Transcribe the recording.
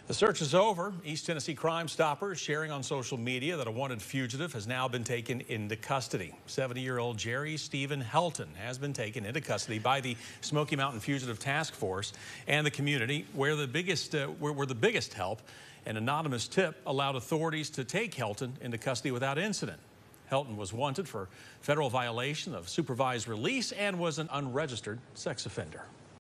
The search is over. East Tennessee Crime Stoppers sharing on social media that a wanted fugitive has now been taken into custody. 70-year-old Jerry Stephen Helton has been taken into custody by the Smoky Mountain Fugitive Task Force and the community, where the biggest help. An anonymous tip allowed authorities to take Helton into custody without incident. Helton was wanted for federal violation of supervised release and was an unregistered sex offender.